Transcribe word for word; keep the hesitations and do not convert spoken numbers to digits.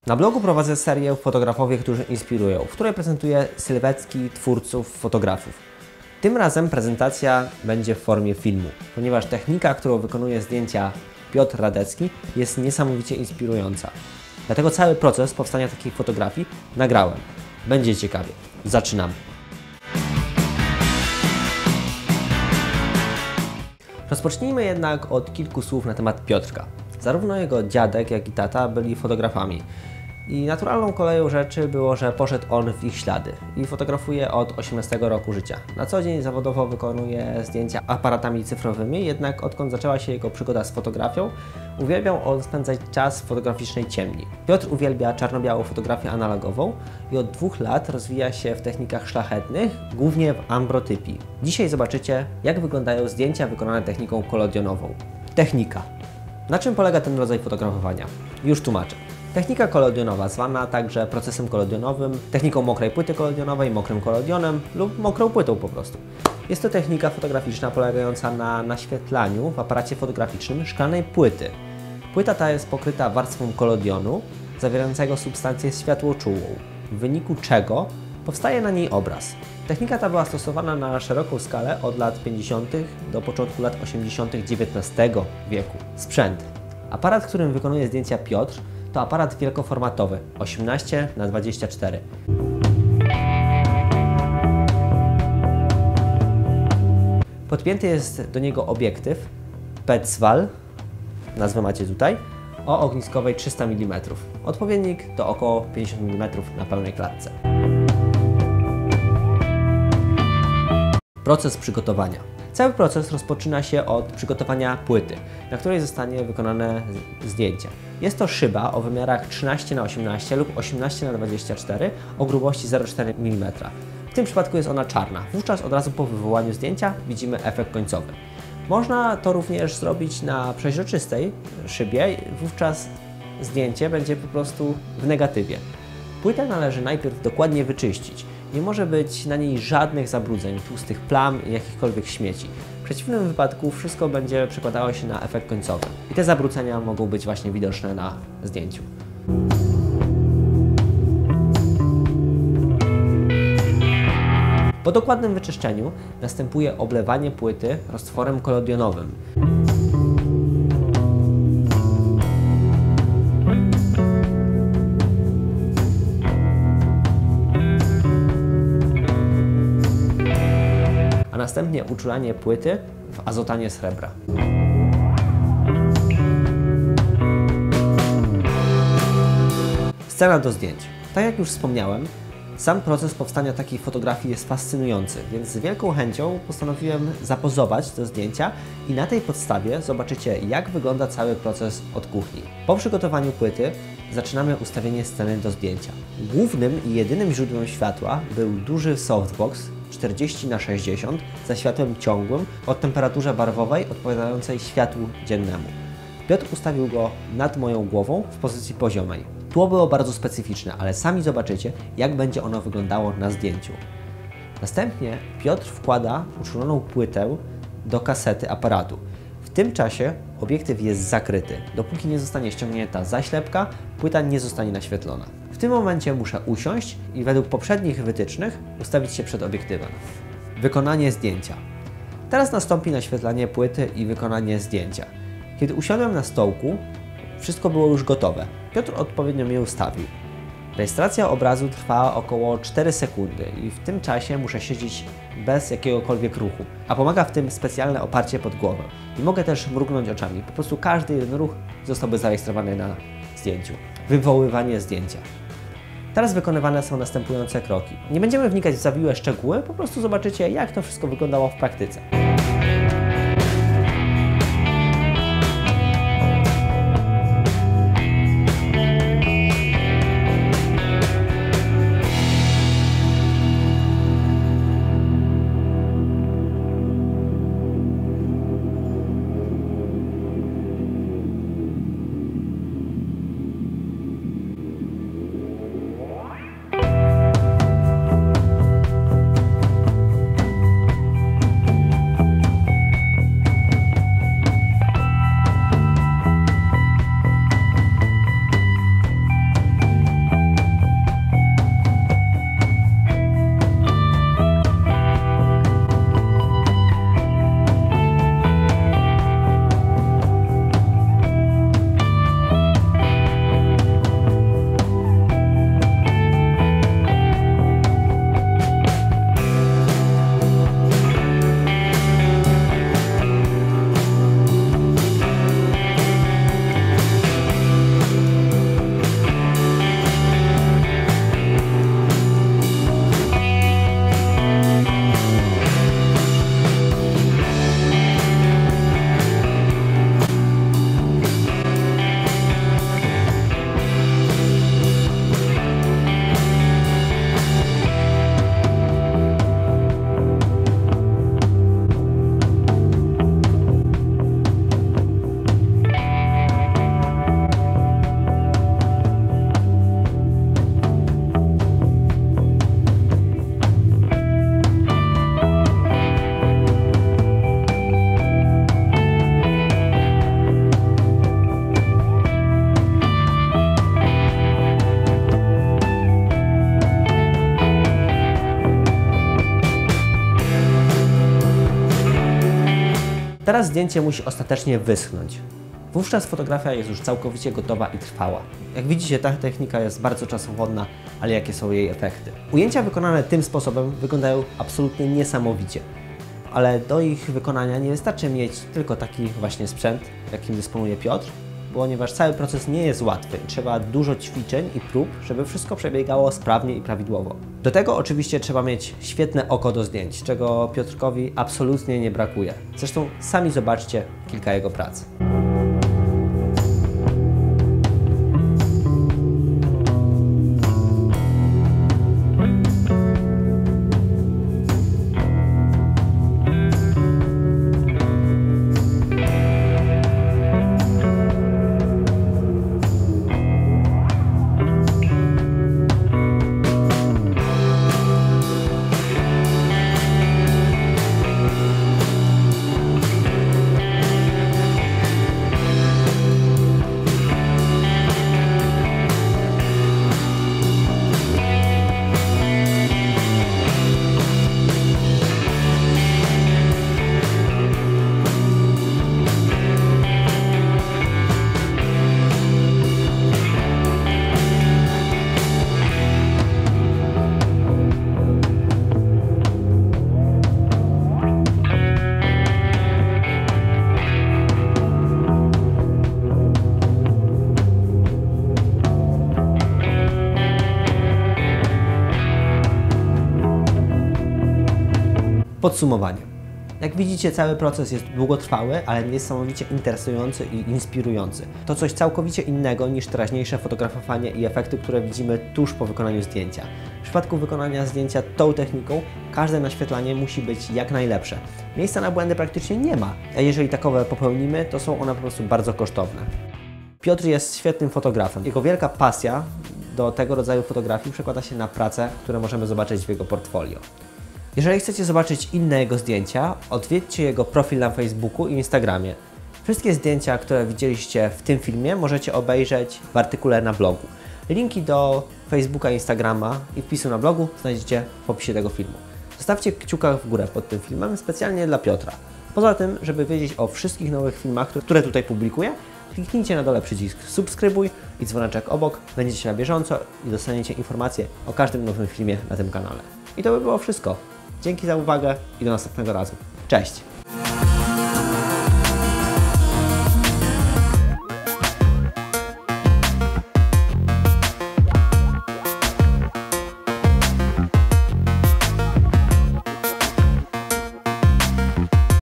Na blogu prowadzę serię Fotografowie, którzy inspirują, w której prezentuję sylwetki twórców, fotografów. Tym razem prezentacja będzie w formie filmu, ponieważ technika, którą wykonuje zdjęcia Piotr Radecki, jest niesamowicie inspirująca. Dlatego cały proces powstania takiej fotografii nagrałem. Będzie ciekawie. Zaczynamy. Rozpocznijmy jednak od kilku słów na temat Piotrka. Zarówno jego dziadek, jak i tata byli fotografami. I naturalną koleją rzeczy było, że poszedł on w ich ślady i fotografuje od osiemnastego roku życia. Na co dzień zawodowo wykonuje zdjęcia aparatami cyfrowymi, jednak odkąd zaczęła się jego przygoda z fotografią, uwielbiał on spędzać czas w fotograficznej ciemni. Piotr uwielbia czarno-białą fotografię analogową i od dwóch lat rozwija się w technikach szlachetnych, głównie w ambrotypii. Dzisiaj zobaczycie, jak wyglądają zdjęcia wykonane techniką kolodionową. Technika. Na czym polega ten rodzaj fotografowania? Już tłumaczę. Technika kolodionowa, zwana także procesem kolodionowym, techniką mokrej płyty kolodionowej, mokrym kolodionem lub mokrą płytą po prostu. Jest to technika fotograficzna polegająca na naświetlaniu w aparacie fotograficznym szklanej płyty. Płyta ta jest pokryta warstwą kolodionu zawierającego substancję światłoczułą, w wyniku czego powstaje na niej obraz. Technika ta była stosowana na szeroką skalę od lat pięćdziesiątych do początku lat osiemdziesiątych dziewiętnastego wieku. Sprzęt. Aparat, którym wykonuje zdjęcia Piotr, to aparat wielkoformatowy osiemnaście na dwadzieścia cztery. Podpięty jest do niego obiektyw Petzval, nazwę macie tutaj, o ogniskowej trzysta milimetrów. Odpowiednik to około pięćdziesiąt milimetrów na pełnej klatce. Proces przygotowania. Cały proces rozpoczyna się od przygotowania płyty, na której zostanie wykonane zdjęcie. Jest to szyba o wymiarach trzynaście na osiemnaście lub osiemnaście na dwadzieścia cztery o grubości zero przecinek cztery milimetra. W tym przypadku jest ona czarna. Wówczas od razu po wywołaniu zdjęcia widzimy efekt końcowy. Można to również zrobić na przeźroczystej szybie, wówczas zdjęcie będzie po prostu w negatywie. Płytę należy najpierw dokładnie wyczyścić. Nie może być na niej żadnych zabrudzeń, tłustych plam i jakichkolwiek śmieci. W przeciwnym wypadku wszystko będzie przekładało się na efekt końcowy. I te zabrudzenia mogą być właśnie widoczne na zdjęciu. Po dokładnym wyczyszczeniu następuje oblewanie płyty roztworem kolodionowym. A następnie uczulanie płyty w azotanie srebra. Scena do zdjęć. Tak jak już wspomniałem, sam proces powstania takiej fotografii jest fascynujący, więc z wielką chęcią postanowiłem zapozować do zdjęcia i na tej podstawie zobaczycie, jak wygląda cały proces od kuchni. Po przygotowaniu płyty zaczynamy ustawienie sceny do zdjęcia. Głównym i jedynym źródłem światła był duży softbox czterdzieści na sześćdziesiąt ze światłem ciągłym o temperaturze barwowej odpowiadającej światłu dziennemu. Piotr ustawił go nad moją głową w pozycji poziomej. Tło było bardzo specyficzne, ale sami zobaczycie, jak będzie ono wyglądało na zdjęciu. Następnie Piotr wkłada uczuloną płytę do kasety aparatu. W tym czasie obiektyw jest zakryty. Dopóki nie zostanie ściągnięta zaślepka, płyta nie zostanie naświetlona. W tym momencie muszę usiąść i według poprzednich wytycznych ustawić się przed obiektywem. Wykonanie zdjęcia. Teraz nastąpi naświetlanie płyty i wykonanie zdjęcia. Kiedy usiadłem na stołku, wszystko było już gotowe. Piotr odpowiednio mnie ustawił. Rejestracja obrazu trwa około cztery sekundy i w tym czasie muszę siedzieć bez jakiegokolwiek ruchu, a pomaga w tym specjalne oparcie pod głowę. I mogę też mrugnąć oczami, po prostu każdy jeden ruch zostałby zarejestrowany na zdjęciu. Wywoływanie zdjęcia. Teraz wykonywane są następujące kroki. Nie będziemy wnikać w zawiłe szczegóły, po prostu zobaczycie, jak to wszystko wyglądało w praktyce. Teraz zdjęcie musi ostatecznie wyschnąć. Wówczas fotografia jest już całkowicie gotowa i trwała. Jak widzicie, ta technika jest bardzo czasochłonna, ale jakie są jej efekty? Ujęcia wykonane tym sposobem wyglądają absolutnie niesamowicie. Ale do ich wykonania nie wystarczy mieć tylko taki właśnie sprzęt, jakim dysponuje Piotr, ponieważ cały proces nie jest łatwy. Trzeba dużo ćwiczeń i prób, żeby wszystko przebiegało sprawnie i prawidłowo. Do tego oczywiście trzeba mieć świetne oko do zdjęć, czego Piotrkowi absolutnie nie brakuje. Zresztą sami zobaczcie kilka jego prac. Podsumowanie. Jak widzicie, cały proces jest długotrwały, ale niesamowicie interesujący i inspirujący. To coś całkowicie innego niż teraźniejsze fotografowanie i efekty, które widzimy tuż po wykonaniu zdjęcia. W przypadku wykonania zdjęcia tą techniką każde naświetlanie musi być jak najlepsze. Miejsca na błędy praktycznie nie ma, a jeżeli takowe popełnimy, to są one po prostu bardzo kosztowne. Piotr jest świetnym fotografem. Jego wielka pasja do tego rodzaju fotografii przekłada się na prace, które możemy zobaczyć w jego portfolio. Jeżeli chcecie zobaczyć inne jego zdjęcia, odwiedźcie jego profil na Facebooku i Instagramie. Wszystkie zdjęcia, które widzieliście w tym filmie, możecie obejrzeć w artykule na blogu. Linki do Facebooka, Instagrama i wpisu na blogu znajdziecie w opisie tego filmu. Zostawcie kciuka w górę pod tym filmem specjalnie dla Piotra. Poza tym, żeby wiedzieć o wszystkich nowych filmach, które tutaj publikuję, kliknijcie na dole przycisk subskrybuj i dzwoneczek obok. Będziecie na bieżąco i dostaniecie informacje o każdym nowym filmie na tym kanale. I to by było wszystko. Dzięki za uwagę i do następnego razu. Cześć!